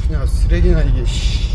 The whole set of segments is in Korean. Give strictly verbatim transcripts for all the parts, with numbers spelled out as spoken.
그냥 쓰레기나 이게 씨.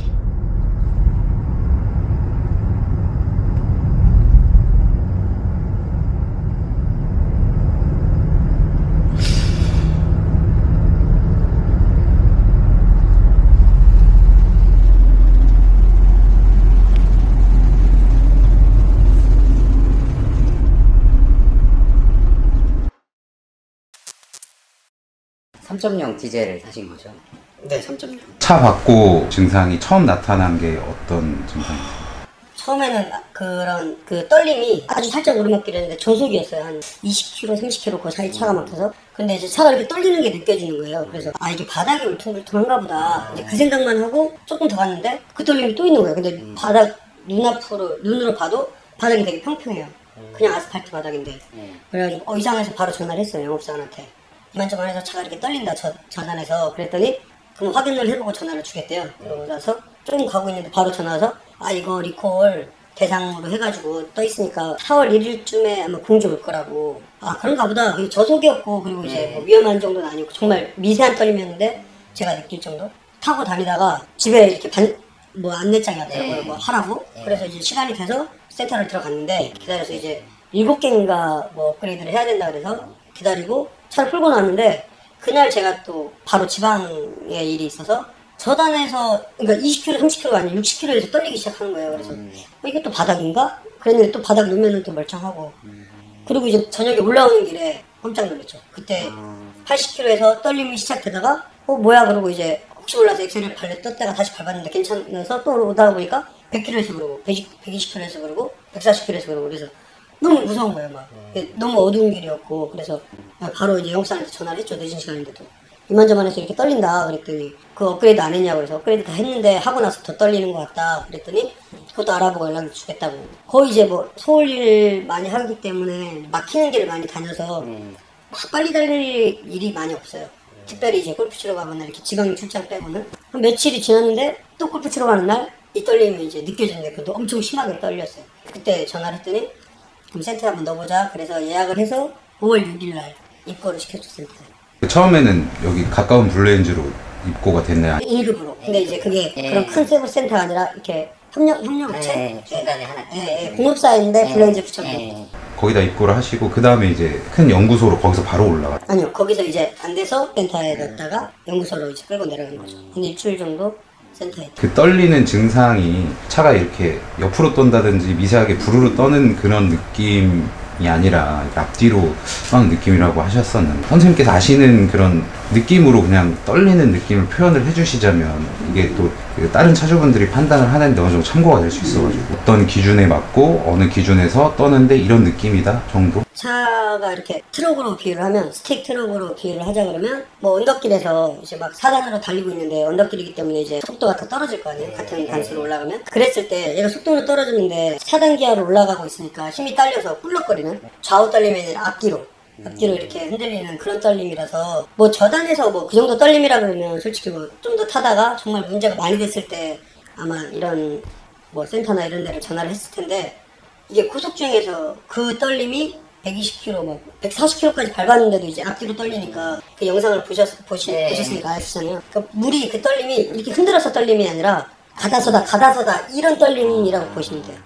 삼 점 영 디젤을 사신 거죠? 네, 삼 점 영. 차 받고 증상이 처음 나타난 게 어떤 증상이세요? 처음에는 그런 그 떨림이 아주 살짝 오르막길 했는데 저속이었어요. 한 이십 킬로미터, 삼십 킬로미터 그 사이 차가 막혀서. 근데 이제 차가 이렇게 떨리는 게 느껴지는 거예요. 그래서 아 이게 바닥이 울퉁불퉁한가 보다. 이제 그 생각만 하고 조금 더 갔는데 그 떨림이 또 있는 거예요. 근데 바닥 눈앞으로 눈으로 봐도 바닥이 되게 평평해요. 그냥 아스팔트 바닥인데. 그래가지고 어 이상해서 바로 전화를 했어요. 영업사원한테. 이만저만 해서 차가 이렇게 떨린다 저, 전화해서 그랬더니 그럼 확인을 해보고 전화를 주겠대요. 그러고 나서 조금 가고 있는데 바로 전화 와서 아 이거 리콜 대상으로 해가지고 떠 있으니까 사월 일일쯤에 아마 공지 올 거라고. 아 그런가 보다. 저속이었고 그리고 이제 뭐 위험한 정도는 아니고 정말 미세한 떨림이었는데 제가 느낄 정도. 타고 다니다가 집에 이렇게 반, 뭐 안내장이 왔더라고요. 뭐 하라고. 그래서 이제 시간이 돼서 센터를 들어갔는데 기다려서 이제 일곱 개인가 뭐 업그레이드를 해야 된다 그래서 기다리고 차를 끌고 나왔는데 그날 제가 또 바로 지방에 일이 있어서 저단에서 그러니까 이십 킬로미터, 삼십 킬로미터가 아니라 육십 킬로미터에서 떨리기 시작하는 거예요. 그래서 음. 어, 이게 또 바닥인가? 그랬는데 또 바닥 놓으면 또 멀쩡하고 음. 그리고 이제 저녁에 올라오는 길에 깜짝 놀랐죠. 그때 음. 팔십 킬로미터에서 떨림이 시작되다가 어 뭐야 그러고 이제 혹시 몰라서 엑셀을 발레 떴다가 다시 밟았는데 괜찮아서 또 오다 보니까 백 킬로미터에서 그러고 백이십 킬로미터에서 그러고 백사십 킬로미터에서 그러고 그래서 너무 무서운 거예요, 막. 음. 너무 어두운 길이었고, 그래서 바로 이제 영업사한테 전화를 했죠, 늦은 시간인데도. 이만저만 해서 이렇게 떨린다, 그랬더니, 그 업그레이드 안 했냐고 그래서 업그레이드 다 했는데 하고 나서 더 떨리는 것 같다, 그랬더니, 그것도 알아보고 연락을 주겠다고. 거의 이제 뭐, 서울 일 많이 하기 때문에 막히는 길을 많이 다녀서, 음. 막 빨리 달릴 일이 많이 없어요. 특별히 이제 골프 치러 가거나 이렇게 지방 출장 빼고는. 한 며칠이 지났는데, 또 골프 치러 가는 날, 이 떨림이 이제 느껴지는데, 그것도 엄청 심하게 떨렸어요. 그때 전화를 했더니, 그럼 센터에 한번 넣어보자. 그래서 예약을 해서 오월 육일날 입고를 시켰죠, 센터에. 처음에는 여기 가까운 블루엔즈로 입고가 됐나요? 일 급으로. 근데 이제 그게 네. 그런 큰 세부 센터가 아니라 이렇게 협력, 협력업체? 네, 중간에 하나. 네, 네. 공업사인데 네. 블루엔즈 붙였고. 네. 거기다 입고를 하시고 그 다음에 이제 큰 연구소로 거기서 바로 올라갔어요? 아니요, 거기서 이제 안 돼서 센터에 넣었다가 연구소로 이제 끌고 내려간 거죠. 한 일주일 정도 센터에. 그 떨리는 증상이 차가 이렇게 옆으로 떤다든지 미세하게 부르르 떠는 그런 느낌이 아니라 앞뒤로 떠는 느낌이라고 하셨었는데 선생님께서 아시는 그런 느낌으로 그냥 떨리는 느낌을 표현을 해주시자면 이게 또 다른 차주분들이 판단을 하는데 어느 정도 참고가 될 수 있어가지고 어떤 기준에 맞고 어느 기준에서 떠는데 이런 느낌이다 정도? 차가 이렇게 트럭으로 비유를 하면 스틱 트럭으로 비유를 하자 그러면 뭐 언덕길에서 이제 막 사단으로 달리고 있는데 언덕길이기 때문에 이제 속도가 더 떨어질 거 아니에요. 같은 단수로 올라가면 그랬을 때 얘가 속도로 떨어지는데 사단 기아로 올라가고 있으니까 힘이 딸려서 꿀럭거리는 좌우 떨림이 앞뒤로 앞뒤로 이렇게 흔들리는 그런 떨림이라서 뭐 저단에서 뭐 그 정도 떨림이라 그러면 솔직히 뭐 좀 더 타다가 정말 문제가 많이 됐을 때 아마 이런 뭐 센터나 이런 데를 전화를 했을 텐데 이게 고속 중에서 그 떨림이 백이십 킬로미터, 뭐 백사십 킬로미터까지 밟았는데도 이제 앞뒤로 떨리니까 그 영상을 보셨, 보시, 네. 보셨으니까 아시잖아요. 그러니까 물이 그 떨림이 이렇게 흔들어서 떨림이 아니라 가다서다 가다서다 이런 떨림이라고 보시면 돼요.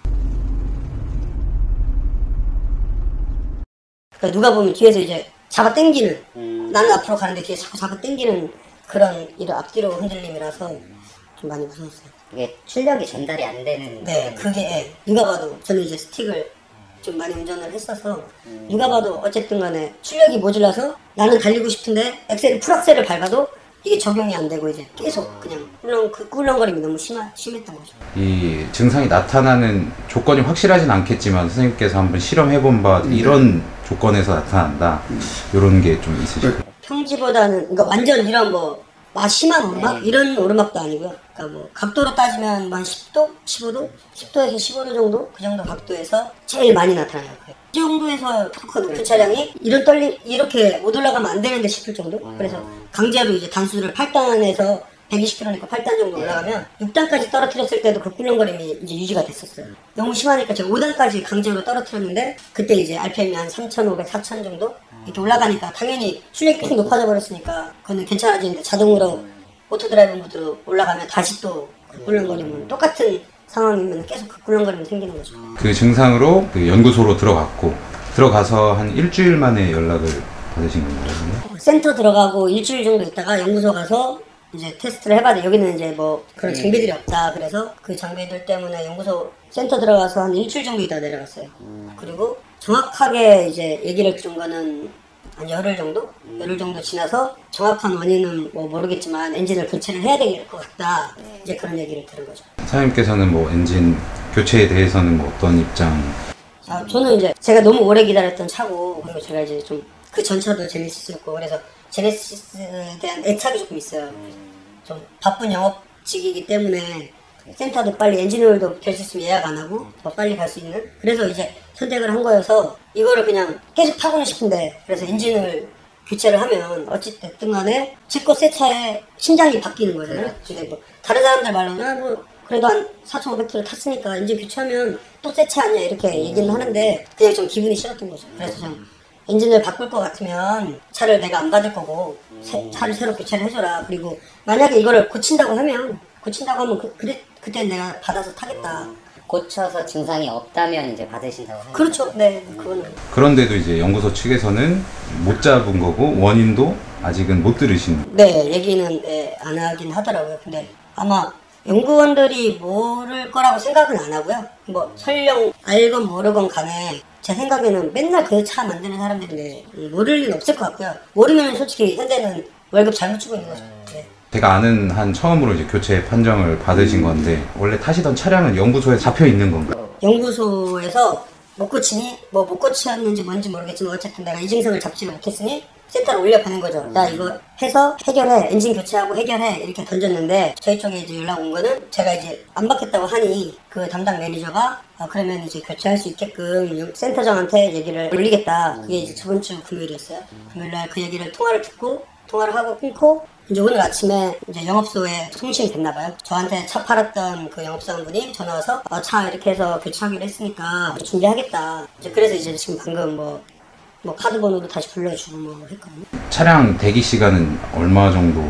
그러니까 누가 보면 뒤에서 이제 잡아 당기는 음. 나는 앞으로 가는데 뒤에 자꾸 잡아 당기는 그런 이런 앞뒤로 흔들림이라서 좀 많이 무서웠어요. 이게 출력이 전달이 안 되는. 네, 그게 누가 봐도 저는 이제 스틱을 좀 많이 운전을 했어서 음. 누가 봐도 어쨌든 간에 출력이 모자라서 나는 달리고 싶은데 엑셀 풀악셀을 밟아도 이게 적용이 안 되고 이제 계속 그냥 꿀렁, 그 꿀렁거림이 너무 심하, 심했던 거죠. 이 증상이 나타나는 조건이 확실하진 않겠지만 선생님께서 한번 실험해본 바 음. 이런 조건에서 나타난다 음. 이런 게 좀 있으실까요? 평지보다는 그러니까 완전 이런 뭐 아, 심한 오르막? 네. 이런 오르막도 아니고요. 그러니까 뭐 각도로 따지면 한 십 도? 십오 도? 십 도에서 십오 도 정도? 그 정도 각도에서 제일 많이 나타나요. 이 정도에서 토크가 높은 차량이 이런 떨림 이렇게 못 올라가면 안 되는데 싶을 정도? 그래서 강제로 이제 단수를 팔 단에서 백이십 킬로미터니까 팔 단 정도 올라가면 육 단까지 떨어뜨렸을 때도 그 꿀렁거림이 이제 유지가 됐었어요. 너무 심하니까 제가 오 단까지 강제로 떨어뜨렸는데 그때 이제 알피엠이 한 삼천오백, 사천 정도? 이렇게 올라가니까 당연히 출력이 계속 높아져 버렸으니까 그거는 괜찮아지는데 자동으로 오토드라이브 모드로 올라가면 다시 또 꿀렁거리면 똑같은 상황이면 계속 그 꿀렁거리면 생기는 거죠. 그 증상으로 그 연구소로 들어갔고 들어가서 한 일주일 만에 연락을 받으신 건가요? 센터 들어가고 일주일 정도 있다가 연구소 가서 이제 테스트를 해봐야 돼. 여기는 이제 뭐 그런 장비들이 없다. 그래서 그 장비들 때문에 연구소 센터 들어가서 한 일주일 정도 있다 내려갔어요. 그리고 정확하게 이제 얘기를 준 거는 한 열흘 정도? 열흘 정도 지나서 정확한 원인은 뭐 모르겠지만 엔진을 교체를 해야 될 것 같다. 이제 그런 얘기를 들은 거죠. 사장님께서는 뭐 엔진 교체에 대해서는 뭐 어떤 입장? 아, 저는 이제 제가 너무 오래 기다렸던 차고, 그리고 제가 이제 좀 그 전차도 제네시스였고, 그래서 제네시스에 대한 애착이 조금 있어요. 좀 바쁜 영업직이기 때문에 센터도 빨리 엔진오일도 될 수 있으면 예약 안 하고 더 빨리 갈 수 있는, 그래서 이제 선택을 한 거여서 이거를 그냥 계속 타고는 싶은데, 그래서 엔진을 교체를 하면 어찌됐든 간에 짓고 새 차에 심장이 바뀌는 거예요. 근데 뭐 다른 사람들 말로는 아, 뭐 그래도 한 사천오백 킬로미터 탔으니까 엔진 교체하면 또 새 차 아니야 이렇게 얘기는 하는데, 그냥 좀 기분이 싫었던 거죠. 그래서 좀 엔진을 바꿀 것 같으면 차를 내가 안 받을 거고 새, 차를 새로 교체를 해줘라. 그리고 만약에 이거를 고친다고 하면 고친다고 하면 그, 그래, 그때 내가 받아서 타겠다. 고쳐서 증상이 없다면 이제 받으신다고 하죠. 그렇죠. 네, 그거는. 그런데도 이제 연구소 측에서는 못 잡은 거고 원인도 아직은 못 들으신. 네, 얘기는 네, 안 하긴 하더라고요. 근데 아마 연구원들이 모를 거라고 생각은 안 하고요. 뭐 설령 알건 모르건 간에 제 생각에는 맨날 그 차 만드는 사람들이 모를 리는 없을 것 같고요. 모르면 솔직히 현대는 월급 잘못 주고 있는 거죠. 네. 제가 아는 한 처음으로 이제 교체 판정을 받으신 건데 원래 타시던 차량은 연구소에 잡혀 있는 건가요? 연구소에서 못 고치니 뭐 못 고쳤는지 뭔지 모르겠지만 어쨌든 내가 이 증상을 잡지를 못했으니 센터로 올려보낸 거죠. 야 이거 해서 해결해, 엔진 교체하고 해결해 이렇게 던졌는데, 저희 쪽에 이제 연락 온 거는 제가 이제 안 받겠다고 하니 그 담당 매니저가 아, 그러면 이제 교체할 수 있게끔 센터장한테 얘기를 올리겠다. 그게 이제 저번 주 금요일이었어요. 금요일날 그 얘기를 통화를 듣고 통화를 하고 끊고 이제 오늘 아침에 이제 영업소에 송신이 됐나봐요. 저한테 차 팔았던 그 영업사원분이 전화 와서 아, 차 이렇게 해서 교체하기로 했으니까 준비하겠다. 이제 그래서 이제 지금 방금 뭐, 뭐 카드 번호도 다시 불러주고 뭐 했거든요. 차량 대기 시간은 얼마 정도?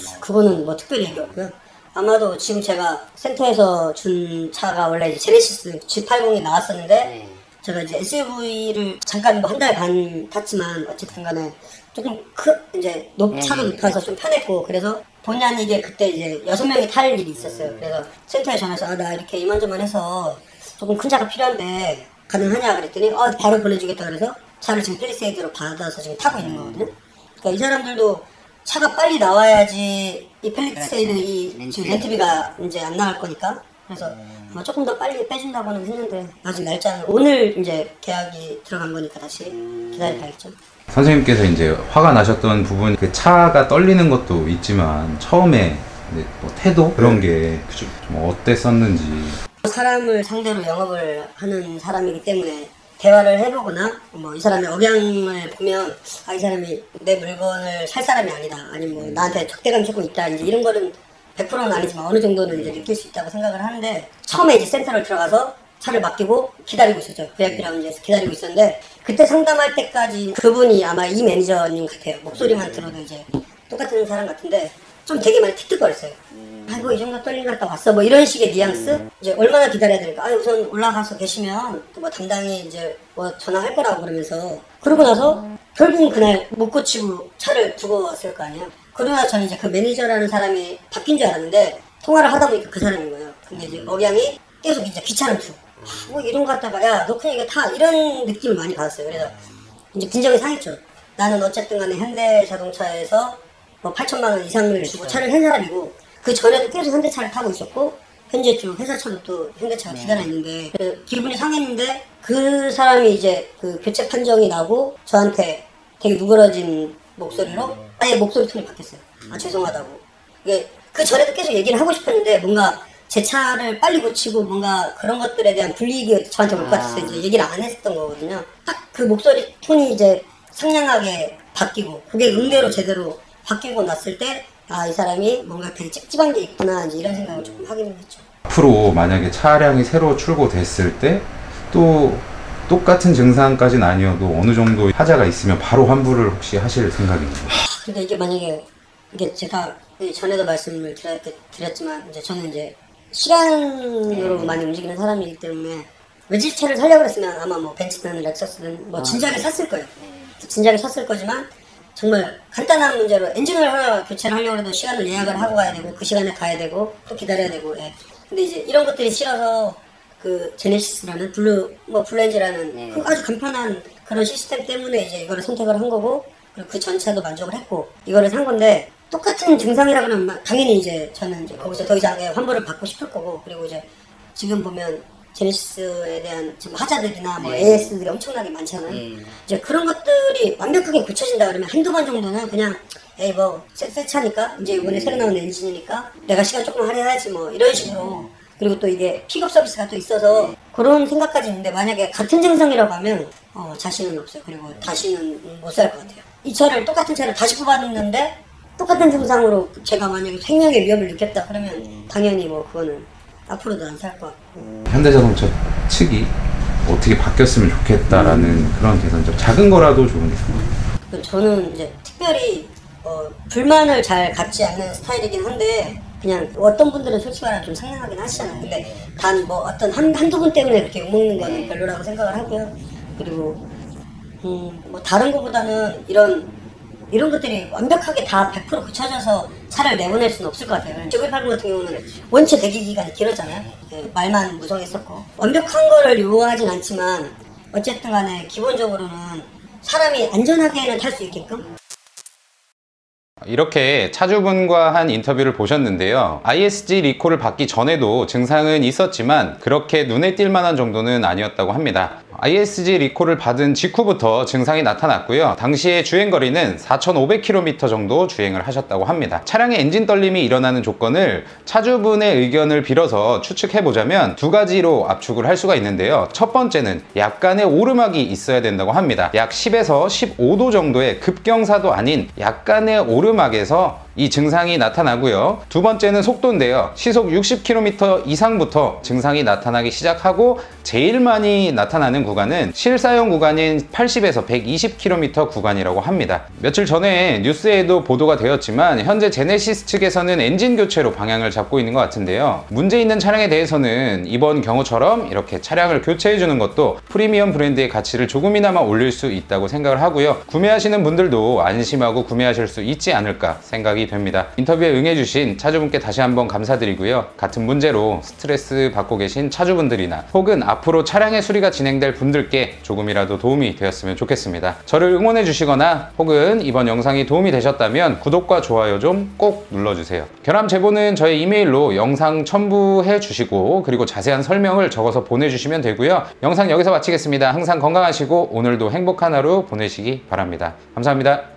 그거는 뭐 특별히 얘기 없고요. 아마도 지금 제가 센터에서 준 차가 원래 이제 제네시스 지 팔십이 나왔었는데 네. 제가 이제 에스유브이를 잠깐 뭐 한 달 반 탔지만 어쨌든 간에 조금 크 이제 높 차가 높아서 좀 편했고, 그래서 본의 아니게 그때 이제 여섯 명이 탈 일이 있었어요. 그래서 센터에 전화해서 아, 나 이렇게 이만저만 해서 조금 큰 차가 필요한데 가능하냐 그랬더니 어 바로 보내주겠다. 그래서 차를 지금 펠리세이드로 받아서 지금 타고 있는 거거든요. 그러니까 이 사람들도 차가 빨리 나와야지 이 펠리세이드 이 지금 렌트비가 이제 안 나갈 거니까, 그래서 아마 조금 더 빨리 빼준다고는 했는데 아직 날짜는 오늘 이제 계약이 들어간 거니까 다시 기다려봐야겠죠. 선생님께서 이제 화가 나셨던 부분, 그 차가 떨리는 것도 있지만 처음에 이제 뭐 태도 그런 게 좀 어땠었는지. 사람을 상대로 영업을 하는 사람이기 때문에 대화를 해보거나 뭐 이 사람의 억양을 보면 아, 이 사람이 내 물건을 살 사람이 아니다, 아니면 뭐 나한테 적대감 갖고 있다, 이제 이런 거는 백 퍼센트는 아니지만 어느 정도는 이제 느낄 수 있다고 생각을 하는데, 처음에 이제 센터를 들어가서 차를 맡기고 기다리고 있었죠. 브이아이피 라운지에서 기다리고 있었는데, 그때 상담할 때까지 그분이 아마 이 매니저님 같아요. 목소리만 들어도 이제 똑같은 사람 같은데 좀 되게 많이 틱틱거렸어요. 아이고 이 정도 떨림 갔다 왔어 뭐 이런 식의 뉘앙스. 이제 얼마나 기다려야 되니까 아 우선 올라가서 계시면 또 뭐 담당이 이제 뭐 전화할 거라고 그러면서, 그러고 나서 결국은 그날 못 고치고 차를 두고 왔을 거 아니에요. 그러고 나서 저는 이제 그 매니저라는 사람이 바뀐 줄 알았는데 통화를 하다 보니까 그 사람인 거예요. 근데 이제 억양이 계속 이제 귀찮은 투. 아, 뭐 이런 거 갖다가 야 너 그냥 이거 타, 이런 느낌을 많이 받았어요. 그래서 이제 빈정이 상했죠. 나는 어쨌든 간에 현대자동차에서 뭐 팔천만 원 이상을 주고 차를 한 사람이고, 그 전에도 계속 현대차를 타고 있었고 현재 좀 회사차도 또 현대차가 기다려 있는데, 그래서 기분이 상했는데 그 사람이 이제 그 교체 판정이 나고 저한테 되게 누그러진 목소리로 아예 목소리 톤이 바뀌었어요. 아 죄송하다고. 이게 그 전에도 계속 얘기를 하고 싶었는데 뭔가 제 차를 빨리 고치고 뭔가 그런 것들에 대한 불이익이 저한테 올 것 같아서 이제 얘기를 안 했었던 거거든요. 딱 그 목소리 톤이 이제 상냥하게 바뀌고 그게 응대로 제대로 바뀌고 났을 때 아, 이 사람이 뭔가 되게 찝찝한 게 있구나, 이제 이런 생각을 조금 하기는 했죠. 앞으로 만약에 차량이 새로 출고됐을 때 또 똑같은 증상까지는 아니어도 어느 정도 하자가 있으면 바로 환불을 혹시 하실 생각인가요? 근데 이게 만약에 이게 제가 전에도 말씀을 드렸, 드렸지만 이제 저는 이제 시간으로 네. 많이 움직이는 사람이기 때문에 외제차를 사려고 했으면 아마 뭐 벤츠든 렉서스든 뭐 진작에 샀을 거예요. 진작에 샀을 거지만 정말 간단한 문제로 엔진을 하나 교체를 하려고 해도 시간을 예약을 하고 가야 되고 그 시간에 가야 되고 또 기다려야 되고 예. 근데 이제 이런 것들이 싫어서 그 제네시스라는 블루 뭐 블루엔즈라는 네. 그 아주 간편한 그런 시스템 때문에 이제 이거를 선택을 한 거고 그리고 그 전차도 만족을 했고 이거를 산 건데 똑같은 증상이라 그러면 당연히 이제 저는 이제 거기서 더 이상의 환불을 받고 싶을 거고 그리고 이제 지금 보면 제네시스에 대한 지금 하자들이나 뭐 네. 에이에스들이 엄청나게 많잖아요. 네. 이제 그런 것들이 완벽하게 고쳐진다 그러면 한두 번 정도는 그냥 에이 뭐 새, 새 차니까 이제 이번에 새로 나온 엔진이니까 내가 시간 조금 할애해야지 뭐 이런 식으로 그리고 또 이게 픽업 서비스가 또 있어서 그런 생각까지 있는데 만약에 같은 증상이라고 하면 어, 자신은 없어요. 그리고 다시는 못 살 것 같아요. 이 차를 똑같은 차를 다시 뽑았는데 똑같은 증상으로 제가 만약에 생명의 위협을 느꼈다 그러면 당연히 뭐 그거는 앞으로도 안 살 것 같고 현대자동차 측이 어떻게 바뀌었으면 좋겠다라는 음. 그런 개선적 작은 거라도 좋으니까 저는 이제 특별히 어, 불만을 잘 갖지 않는 스타일이긴 한데 그냥 어떤 분들은 솔직히 말하면 좀 상냥하긴 하시잖아요. 근데 단 뭐 어떤 한, 한두 분 때문에 그렇게 욕먹는 거는 별로라고 생각을 하고요. 그리고 음, 뭐 다른 거보다는 이런 이런 것들이 완벽하게 다 백 퍼센트 고쳐져서 차를 내보낼 수는 없을 것 같아요. 지구팔십 같은 경우는 원체 대기 기간이 길었잖아요. 네, 말만 무성했었고 완벽한 거를 요구하진 않지만 어쨌든 간에 기본적으로는 사람이 안전하게는 탈 수 있게끔 이렇게 차주분과 한 인터뷰를 보셨는데요. 아이에스지 리콜을 받기 전에도 증상은 있었지만 그렇게 눈에 띌 만한 정도는 아니었다고 합니다. 아이에스지 리콜을 받은 직후부터 증상이 나타났고요. 당시의 주행거리는 사천오백 킬로미터 정도 주행을 하셨다고 합니다. 차량의 엔진 떨림이 일어나는 조건을 차주분의 의견을 빌어서 추측해보자면 두 가지로 압축을 할 수가 있는데요. 첫 번째는 약간의 오르막이 있어야 된다고 합니다. 약 십에서 십오 도 정도의 급경사도 아닌 약간의 오르막에서 이 증상이 나타나고요. 두 번째는 속도인데요. 시속 육십 킬로미터 이상부터 증상이 나타나기 시작하고 제일 많이 나타나는 구간은 실사용 구간인 팔십에서 백이십 킬로미터 구간이라고 합니다. 며칠 전에 뉴스에도 보도가 되었지만 현재 제네시스 측에서는 엔진 교체로 방향을 잡고 있는 것 같은데요. 문제 있는 차량에 대해서는 이번 경우처럼 이렇게 차량을 교체해 주는 것도 프리미엄 브랜드의 가치를 조금이나마 올릴 수 있다고 생각을 하고요. 구매하시는 분들도 안심하고 구매하실 수 있지 않을까 생각이 됩니다. 인터뷰에 응해주신 차주분께 다시 한번 감사드리고요. 같은 문제로 스트레스 받고 계신 차주분들이나 혹은 앞으로 차량의 수리가 진행될 분들께 조금이라도 도움이 되었으면 좋겠습니다. 저를 응원해 주시거나 혹은 이번 영상이 도움이 되셨다면 구독과 좋아요 좀 꼭 눌러주세요. 결함 제보는 저의 이메일로 영상 첨부해 주시고 그리고 자세한 설명을 적어서 보내주시면 되고요. 영상 여기서 마치겠습니다. 항상 건강하시고 오늘도 행복한 하루 보내시기 바랍니다. 감사합니다.